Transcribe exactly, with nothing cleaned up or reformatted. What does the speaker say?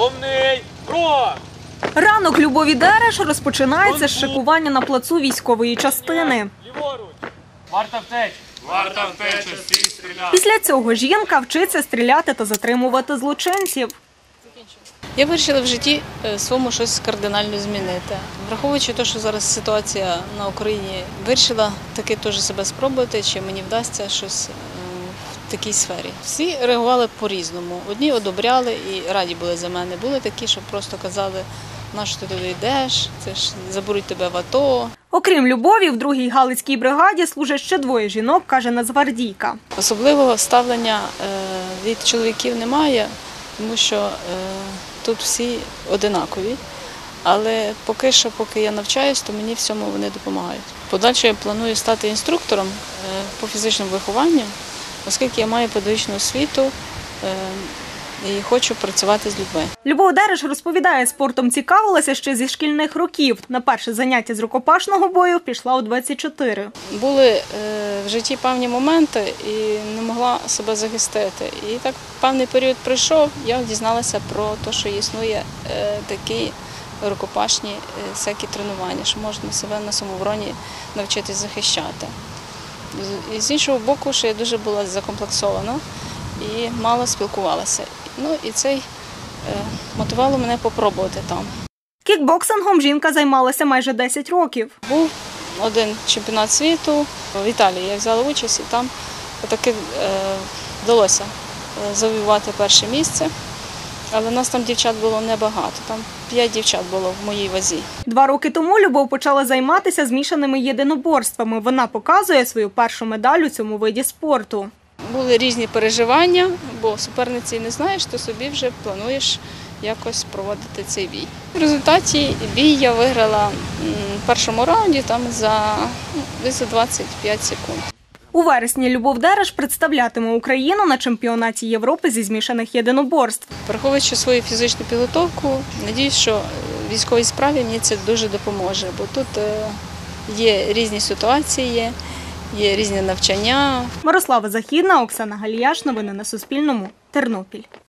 Повний крок! Ранок Любові Дереш розпочинається з шикування на плацу військової частини. Ліворуч! Варта втечі! Варта втечі, стій стріляти! Після цього жінка вчиться стріляти та затримувати злочинців. Я вирішила в житті своєму щось кардинально змінити. Враховуючи те, що зараз ситуація на Україні, вирішила таки теж себе спробувати, чи мені вдасться щось в такій сфері. Всі реагували по-різному. Одні одобряли і раді були за мене. Були такі, що просто казали, на що ти туди йдеш, це ж заберуть тебе в АТО. Окрім Любові, в другій Галицькій бригаді служать ще двоє жінок, каже нацгвардійка. Особливого ставлення від чоловіків немає, тому що тут всі одинакові. Але поки що, поки я навчаюсь, то мені в цьому вони допомагають. Подальше я планую стати інструктором по фізичному вихованню, оскільки я маю педагогічну освіту і хочу працювати з людьми. Любов Дереш розповідає, спортом цікавилася ще зі шкільних років. На перше заняття з рукопашного бою пішла у двадцять чотири. Були в житті певні моменти і не могла себе захистити. І так певний період пройшов, я дізналася про те, що існує такі рукопашні всякі тренування, що можна себе на самообороні навчитись захищати. І з іншого боку, що я дуже була закомплексована і мало спілкувалася. Ну і це е, мотивувало мене попробувати там. Кікбоксингом жінка займалася майже десять років. Був один чемпіонат світу в Італії, я взяла участь і там таки е, вдалося завоювати перше місце. Але нас там дівчат було небагато, там п'ять дівчат було в моїй вазі. Два роки тому Любов почала займатися змішаними єдиноборствами. Вона показує свою першу медаль у цьому виді спорту. Були різні переживання, бо суперниці не знаєш, то собі вже плануєш якось проводити цей бій. В результаті бій я виграла в першому раунді там за десь двадцять п'ять секунд. У вересні Любов Дереш представлятиме Україну на чемпіонаті Європи зі змішаних єдиноборств. Враховуючи свою фізичну підготовку, надіюсь, що в військовій справі мені це дуже допоможе, бо тут є різні ситуації, є різні навчання. Мирослава Західна, Оксана Галіяш. Новини на Суспільному. Тернопіль.